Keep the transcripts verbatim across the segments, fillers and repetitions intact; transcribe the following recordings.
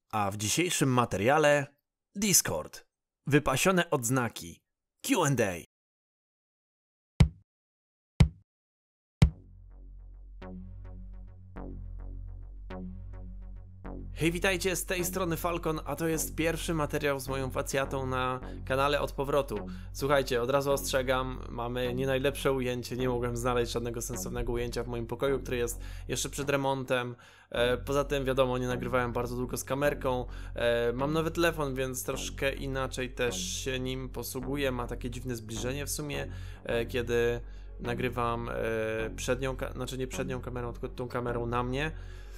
A w dzisiejszym materiale Discord. Wypasione odznaki. Q and A. Hej, witajcie, z tej strony Falcon, a to jest pierwszy materiał z moją facjatą na kanale Od Powrotu. Słuchajcie, od razu ostrzegam, mamy nie najlepsze ujęcie, nie mogłem znaleźć żadnego sensownego ujęcia w moim pokoju, który jest jeszcze przed remontem. E, poza tym, wiadomo, nie nagrywałem bardzo długo z kamerką. E, mam nowy telefon, więc troszkę inaczej też się nim posługuję. Ma takie dziwne zbliżenie w sumie, e, kiedy nagrywam e, przednią, znaczy nie przednią kamerą, tylko tą kamerą na mnie.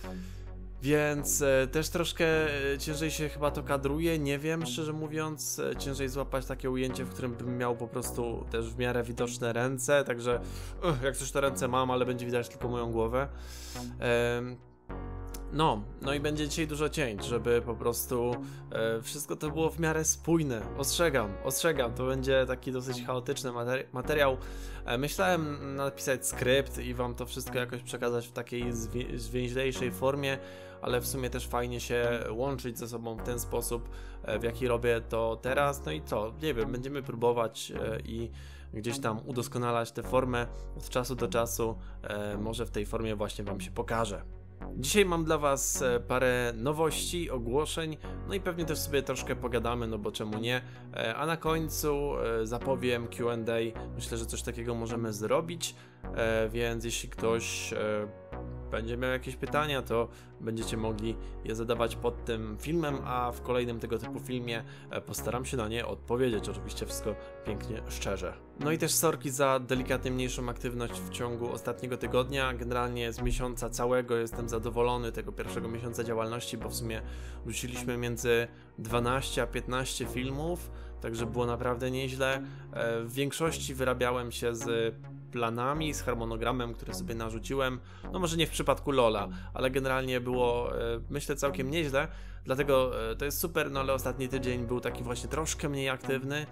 Więc e, też troszkę e, ciężej się chyba to kadruje, nie wiem, szczerze mówiąc, e, ciężej złapać takie ujęcie, w którym bym miał po prostu też w miarę widoczne ręce, także uh, jak coś to ręce mam, ale będzie widać tylko moją głowę. E, No, no i będzie dzisiaj dużo cięć, żeby po prostu e, wszystko to było w miarę spójne. Ostrzegam, ostrzegam, to będzie taki dosyć chaotyczny materi materiał. E, myślałem napisać skrypt i wam to wszystko jakoś przekazać w takiej zwię zwięźlejszej formie, ale w sumie też fajnie się łączyć ze sobą w ten sposób, e, w jaki robię to teraz. No i co, nie wiem, będziemy próbować e, i gdzieś tam udoskonalać tę formę od czasu do czasu. E, może w tej formie właśnie wam się pokażę. Dzisiaj mam dla was parę nowości, ogłoszeń, no i pewnie też sobie troszkę pogadamy, no bo czemu nie, a na końcu zapowiem Q and A, myślę, że coś takiego możemy zrobić, więc jeśli ktoś będzie miał jakieś pytania, to będziecie mogli je zadawać pod tym filmem, a w kolejnym tego typu filmie postaram się na nie odpowiedzieć, oczywiście wszystko pięknie, szczerze. No i też sorki za delikatnie mniejszą aktywność w ciągu ostatniego tygodnia. Generalnie z miesiąca całego jestem zadowolony, tego pierwszego miesiąca działalności, bo w sumie wrzuciliśmy między dwanaście a piętnaście filmów, także było naprawdę nieźle. W większości wyrabiałem się z planami, z harmonogramem, który sobie narzuciłem, no może nie w przypadku Lola, ale generalnie było, myślę, całkiem nieźle, dlatego to jest super, no ale ostatni tydzień był taki właśnie troszkę mniej aktywny.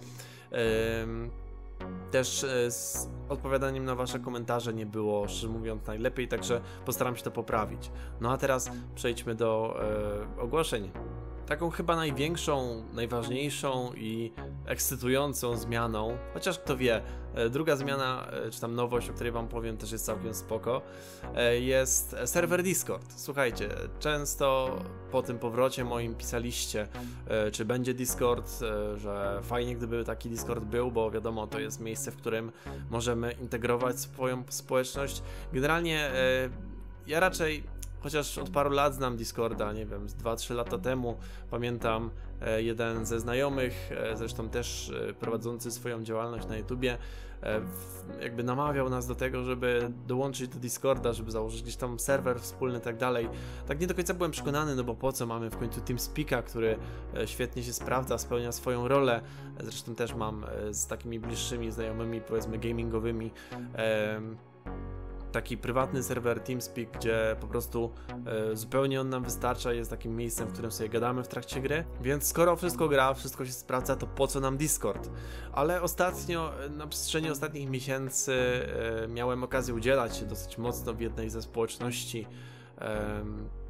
Też z odpowiadaniem na wasze komentarze nie było, szczerze mówiąc, najlepiej, także postaram się to poprawić. No a teraz przejdźmy do e, ogłoszeń. Taką chyba największą, najważniejszą i ekscytującą zmianą, chociaż kto wie, druga zmiana, czy tam nowość, o której wam powiem, też jest całkiem spoko, jest serwer Discord. Słuchajcie, często po tym powrocie moim pisaliście, czy będzie Discord, że fajnie gdyby taki Discord był, bo wiadomo, to jest miejsce, w którym możemy integrować swoją społeczność. Generalnie ja raczej, chociaż od paru lat znam Discorda, nie wiem, z dwa trzy lata temu, pamiętam e, jeden ze znajomych, e, zresztą też e, prowadzący swoją działalność na YouTubie, e, w, jakby namawiał nas do tego, żeby dołączyć do Discorda, żeby założyć gdzieś tam serwer wspólny i tak dalej. Tak nie do końca byłem przekonany, no bo po co, mamy w końcu TeamSpeaka, który e, świetnie się sprawdza, spełnia swoją rolę. Zresztą też mam e, z takimi bliższymi znajomymi, powiedzmy gamingowymi, e, taki prywatny serwer TeamSpeak, gdzie po prostu e, zupełnie on nam wystarcza, jest takim miejscem, w którym sobie gadamy w trakcie gry, więc skoro wszystko gra, wszystko się sprawdza, to po co nam Discord? Ale ostatnio, na przestrzeni ostatnich miesięcy e, miałem okazję udzielać się dosyć mocno w jednej ze społeczności e,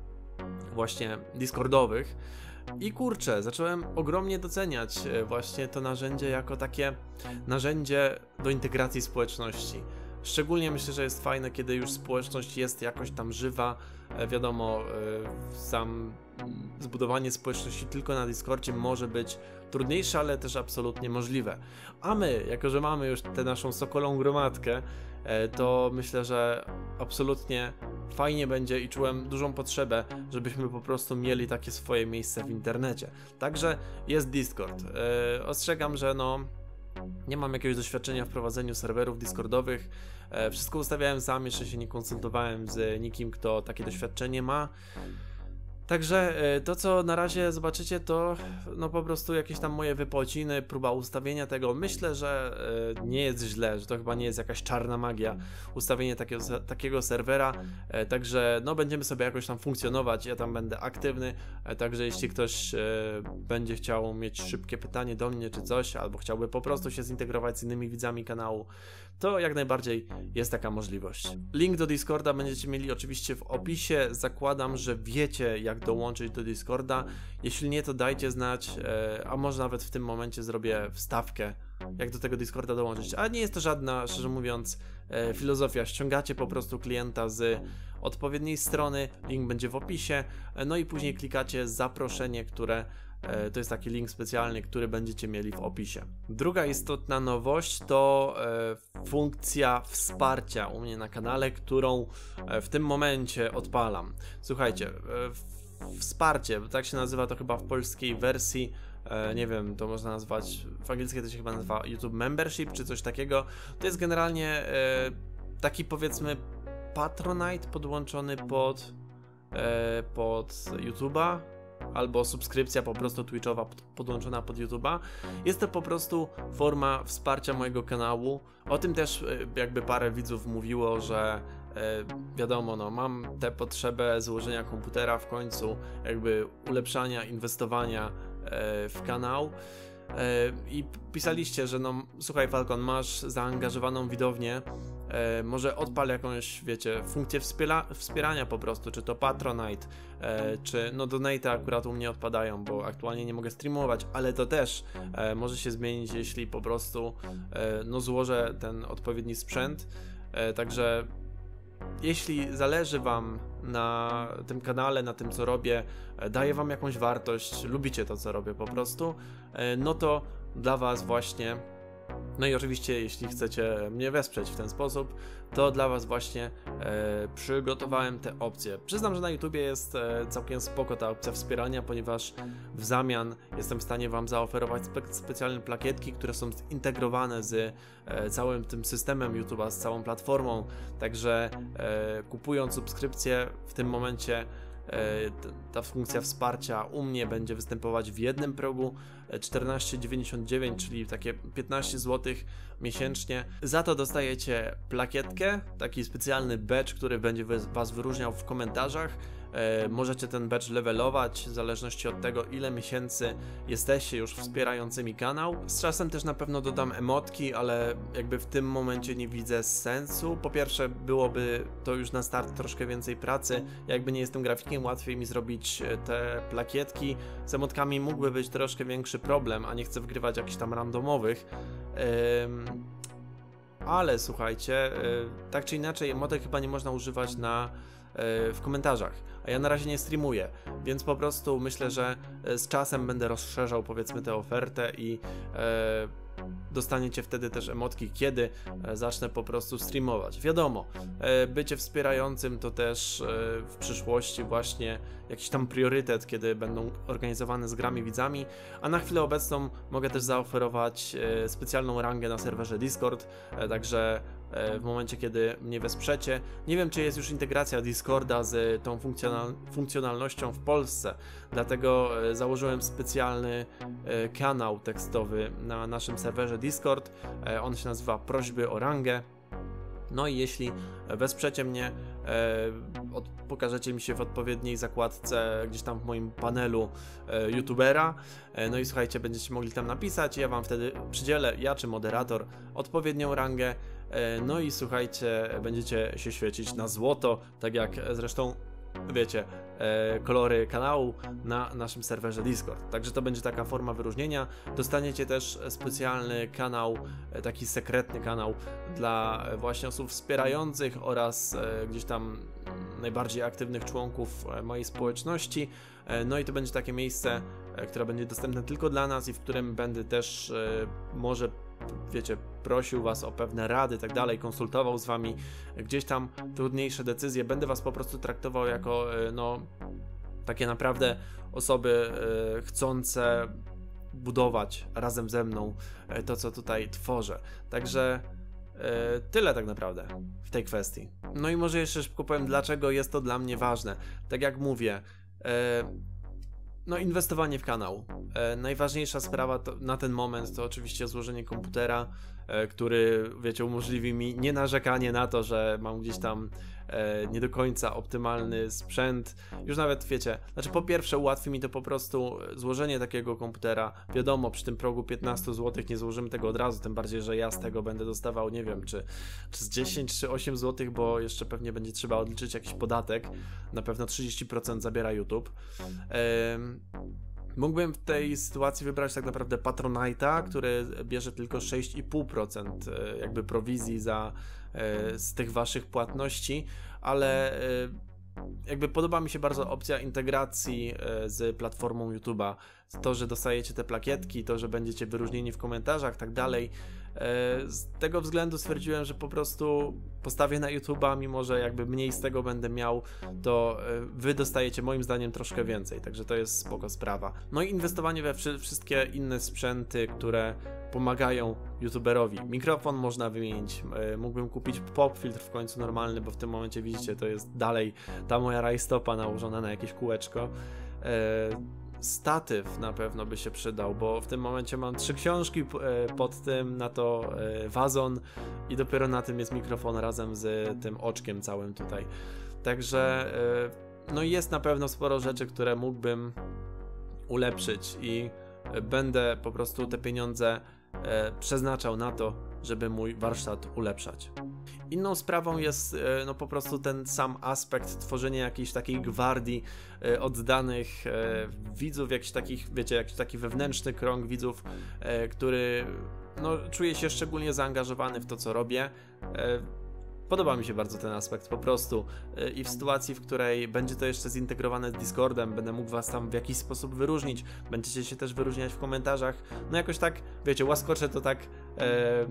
właśnie Discordowych i kurczę, zacząłem ogromnie doceniać właśnie to narzędzie jako takie narzędzie do integracji społeczności. Szczególnie myślę, że jest fajne, kiedy już społeczność jest jakoś tam żywa. Wiadomo, sam zbudowanie społeczności tylko na Discordzie może być trudniejsze, ale też absolutnie możliwe. A my, jako że mamy już tę naszą sokolą gromadkę, to myślę, że absolutnie fajnie będzie i czułem dużą potrzebę, żebyśmy po prostu mieli takie swoje miejsce w internecie. Także jest Discord. Ostrzegam, że no... nie mam jakiegoś doświadczenia w prowadzeniu serwerów Discordowych. E, wszystko ustawiałem sam, jeszcze się nie konsultowałem z nikim, kto takie doświadczenie ma. Także to, co na razie zobaczycie, to no po prostu jakieś tam moje wypociny, próba ustawienia tego. Myślę, że nie jest źle, że to chyba nie jest jakaś czarna magia ustawienie takiego, takiego serwera. Także no będziemy sobie jakoś tam funkcjonować, ja tam będę aktywny. Także jeśli ktoś będzie chciał mieć szybkie pytanie do mnie czy coś, albo chciałby po prostu się zintegrować z innymi widzami kanału, to jak najbardziej jest taka możliwość. Link do Discorda będziecie mieli oczywiście w opisie. Zakładam, że wiecie, jak dołączyć do Discorda. Jeśli nie, to dajcie znać, a może nawet w tym momencie zrobię wstawkę, jak do tego Discorda dołączyć. A nie jest to żadna, szczerze mówiąc, filozofia. Ściągacie po prostu klienta z odpowiedniej strony, link będzie w opisie, no i później klikacie zaproszenie, które to jest taki link specjalny, który będziecie mieli w opisie. Druga istotna nowość to e, funkcja wsparcia u mnie na kanale, którą e, w tym momencie odpalam. Słuchajcie, e, wsparcie, tak się nazywa to chyba w polskiej wersji, e, nie wiem, to można nazwać, w angielskiej to się chyba nazywa YouTube Membership czy coś takiego. To jest generalnie e, taki, powiedzmy, Patronite podłączony pod, e, pod YouTube'a, albo subskrypcja po prostu Twitchowa podłączona pod YouTube'a. Jest to po prostu forma wsparcia mojego kanału. O tym też jakby parę widzów mówiło, że e, wiadomo, no mam tę potrzebę złożenia komputera w końcu, jakby ulepszania, inwestowania e, w kanał. I pisaliście, że no słuchaj Falcon, masz zaangażowaną widownię, e, może odpal jakąś, wiecie, funkcję wspiera wspierania po prostu, czy to Patronite, e, czy no Donate akurat u mnie odpadają, bo aktualnie nie mogę streamować, ale to też e, może się zmienić, jeśli po prostu e, no złożę ten odpowiedni sprzęt, e, także jeśli zależy wam na tym kanale, na tym co robię, daję wam jakąś wartość, lubicie to co robię po prostu, no to dla was właśnie, no i oczywiście jeśli chcecie mnie wesprzeć w ten sposób, to dla was właśnie e, przygotowałem te opcje. Przyznam, że na YouTubie jest e, całkiem spoko ta opcja wspierania, ponieważ w zamian jestem w stanie wam zaoferować spe specjalne plakietki, które są zintegrowane z e, całym tym systemem YouTube'a, z całą platformą, także e, kupując subskrypcję w tym momencie ta funkcja wsparcia u mnie będzie występować w jednym progu czternaście dziewięćdziesiąt dziewięć, czyli takie piętnaście złotych miesięcznie. Za to dostajecie plakietkę, taki specjalny badge, który będzie was wyróżniał w komentarzach. E, możecie ten badge levelować w zależności od tego, ile miesięcy jesteście już wspierającymi kanał. Z czasem też na pewno dodam emotki, ale jakby w tym momencie nie widzę sensu. Po pierwsze, byłoby to już na start troszkę więcej pracy. Jakby nie jestem grafikiem, łatwiej mi zrobić te plakietki. Z emotkami mógłby być troszkę większy problem, a nie chcę wgrywać jakichś tam randomowych. Ym... Ale słuchajcie, tak czy inaczej emotek chyba nie można używać na, w komentarzach, a ja na razie nie streamuję, więc po prostu myślę, że z czasem będę rozszerzał powiedzmy tę ofertę i e, dostaniecie wtedy też emotki, kiedy zacznę po prostu streamować. Wiadomo, bycie wspierającym to też w przyszłości właśnie jakiś tam priorytet, kiedy będą organizowane z grami widzami, a na chwilę obecną mogę też zaoferować specjalną rangę na serwerze Discord, także w momencie, kiedy mnie wesprzecie. Nie wiem, czy jest już integracja Discorda z tą funkcjonal funkcjonalnością w Polsce, dlatego założyłem specjalny kanał tekstowy na naszym serwerze Discord. On się nazywa Prośby o rangę. No i jeśli wesprzecie mnie, e, od, pokażecie mi się w odpowiedniej zakładce, gdzieś tam w moim panelu e, youtubera, e, no i słuchajcie, będziecie mogli tam napisać, ja wam wtedy przydzielę, ja czy moderator, odpowiednią rangę, e, no i słuchajcie, będziecie się świecić na złoto, tak jak zresztą wiecie, e, kolory kanału na naszym serwerze Discord. Także to będzie taka forma wyróżnienia. Dostaniecie też specjalny kanał, e, taki sekretny kanał dla właśnie osób wspierających oraz e, gdzieś tam najbardziej aktywnych członków mojej społeczności. E, no i to będzie takie miejsce, e, które będzie dostępne tylko dla nas i w którym będę też e, może wiecie, prosił was o pewne rady, tak dalej, konsultował z wami gdzieś tam trudniejsze decyzje, będę was po prostu traktował jako, no, takie naprawdę osoby e, chcące budować razem ze mną e, to, co tutaj tworzę. Także e, tyle tak naprawdę w tej kwestii. No i może jeszcze szybko powiem, dlaczego jest to dla mnie ważne. Tak jak mówię, e, no inwestowanie w kanał. E, najważniejsza sprawa to, na ten moment to oczywiście złożenie komputera. który, wiecie, umożliwi mi nie narzekanie na to, że mam gdzieś tam nie do końca optymalny sprzęt. Już nawet, wiecie, znaczy po pierwsze ułatwi mi to po prostu złożenie takiego komputera. Wiadomo, przy tym progu piętnaście złotych nie złożymy tego od razu, tym bardziej, że ja z tego będę dostawał, nie wiem, czy, czy z dziesięć czy osiem złotych, bo jeszcze pewnie będzie trzeba odliczyć jakiś podatek. Na pewno trzydzieści procent zabiera YouTube. Ehm, Mógłbym w tej sytuacji wybrać tak naprawdę Patronite'a, który bierze tylko sześć i pół procent jakby prowizji za z tych waszych płatności, ale jakby podoba mi się bardzo opcja integracji z platformą YouTube'a. To, że dostajecie te plakietki, to, że będziecie wyróżnieni w komentarzach, tak dalej. Z tego względu stwierdziłem, że po prostu postawię na YouTube'a, mimo że jakby mniej z tego będę miał, to wy dostajecie moim zdaniem troszkę więcej, także to jest spoko sprawa. No i inwestowanie we wszystkie inne sprzęty, które pomagają youtuberowi. Mikrofon można wymienić, mógłbym kupić pop filtr w końcu normalny, bo w tym momencie widzicie, to jest dalej ta moja rajstopa nałożona na jakieś kółeczko. Statyw na pewno by się przydał, bo w tym momencie mam trzy książki pod tym, na to wazon i dopiero na tym jest mikrofon razem z tym oczkiem całym tutaj. Także no jest na pewno sporo rzeczy, które mógłbym ulepszyć i będę po prostu te pieniądze przeznaczał na to, żeby mój warsztat ulepszać. Inną sprawą jest no po prostu ten sam aspekt tworzenia jakiejś takiej gwardii e, oddanych e, widzów, jakiś takich, wiecie, jakiś taki wewnętrzny krąg widzów, e, który no, czuje się szczególnie zaangażowany w to, co robię. E, Podoba mi się bardzo ten aspekt po prostu i w sytuacji, w której będzie to jeszcze zintegrowane z Discordem, będę mógł was tam w jakiś sposób wyróżnić, będziecie się też wyróżniać w komentarzach, no jakoś tak, wiecie, łaskoczę to tak, e,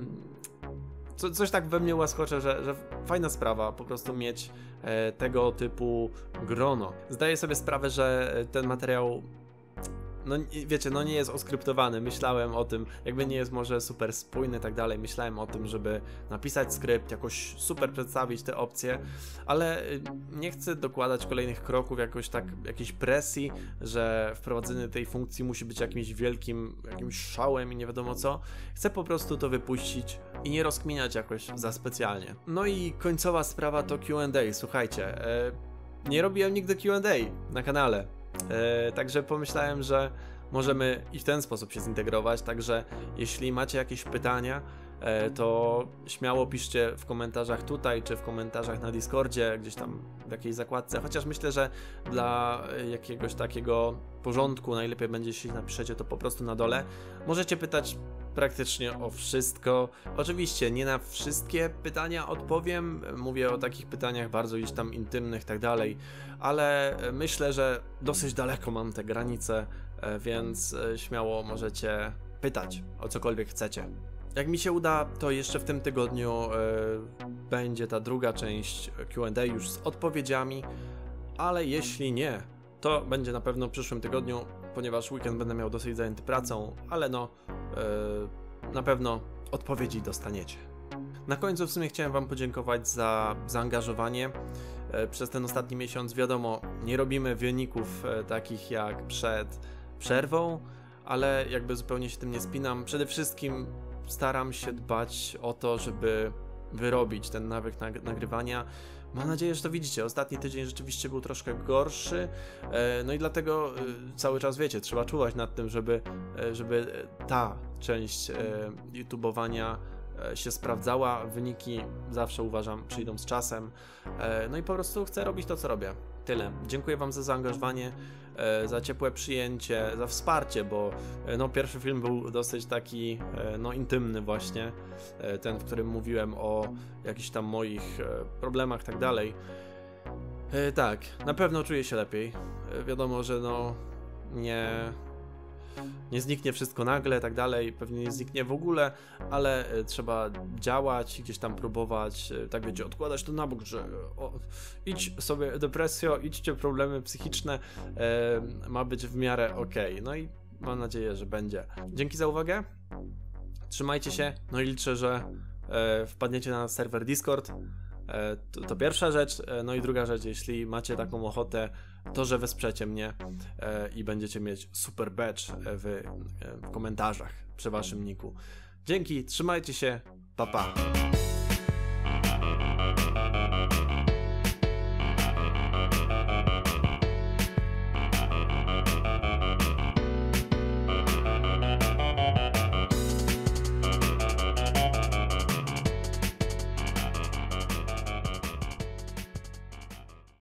co, coś tak we mnie łaskoczę, że, że fajna sprawa po prostu mieć e, tego typu grono. Zdaję sobie sprawę, że ten materiał, no wiecie, no nie jest oskryptowany, myślałem o tym, jakby nie jest może super spójny i tak dalej, myślałem o tym, żeby napisać skrypt, jakoś super przedstawić te opcje, ale nie chcę dokładać kolejnych kroków, jakoś tak, jakiejś presji, że wprowadzenie tej funkcji musi być jakimś wielkim, jakimś szałem i nie wiadomo co. Chcę po prostu to wypuścić i nie rozkminiać jakoś za specjalnie. No i końcowa sprawa to Q and A, słuchajcie, e, nie robiłem nigdy Q and A na kanale. Yy, także pomyślałem, że możemy i w ten sposób się zintegrować, także jeśli macie jakieś pytania, yy, to śmiało piszcie w komentarzach tutaj, czy w komentarzach na Discordzie, gdzieś tam w jakiejś zakładce, chociaż myślę, że dla jakiegoś takiego porządku najlepiej będzie, jeśli napiszecie to po prostu na dole. Możecie pytać praktycznie o wszystko. Oczywiście nie na wszystkie pytania odpowiem, mówię o takich pytaniach bardzo gdzieś tam intymnych i tak dalej, ale myślę, że dosyć daleko mam te granice, więc śmiało możecie pytać o cokolwiek chcecie. Jak mi się uda, to jeszcze w tym tygodniu y, będzie ta druga część Q and A już z odpowiedziami, ale jeśli nie, to będzie na pewno w przyszłym tygodniu, ponieważ weekend będę miał dosyć zajęty pracą, ale no, yy, na pewno odpowiedzi dostaniecie. Na końcu w sumie chciałem wam podziękować za zaangażowanie. Yy, przez ten ostatni miesiąc, wiadomo, nie robimy wyników yy, takich jak przed przerwą, ale jakby zupełnie się tym nie spinam. Przede wszystkim staram się dbać o to, żeby wyrobić ten nawyk nag- nagrywania. Mam nadzieję, że to widzicie. Ostatni tydzień rzeczywiście był troszkę gorszy, no i dlatego cały czas, wiecie, trzeba czuwać nad tym, żeby, żeby ta część YouTubeowania się sprawdzała. Wyniki zawsze, uważam, przyjdą z czasem. No i po prostu chcę robić to, co robię. Tyle. Dziękuję wam za zaangażowanie, za ciepłe przyjęcie, za wsparcie, bo no, pierwszy film był dosyć taki no, intymny właśnie, ten, w którym mówiłem o jakichś tam moich problemach i tak dalej. Tak, na pewno czuję się lepiej. Wiadomo, że no nie... nie zniknie wszystko nagle, tak dalej, pewnie nie zniknie w ogóle, ale trzeba działać, gdzieś tam próbować, tak wiecie, odkładać to na bok, że o, idź sobie depresjo, idźcie problemy psychiczne, e, ma być w miarę okej. Okay. No i mam nadzieję, że będzie. Dzięki za uwagę, trzymajcie się, no i liczę, że e, wpadniecie na serwer Discord. To, to pierwsza rzecz, no i druga rzecz, jeśli macie taką ochotę, to że wesprzecie mnie i będziecie mieć super badge w, w komentarzach przy waszym niku. Dzięki, trzymajcie się, pa pa.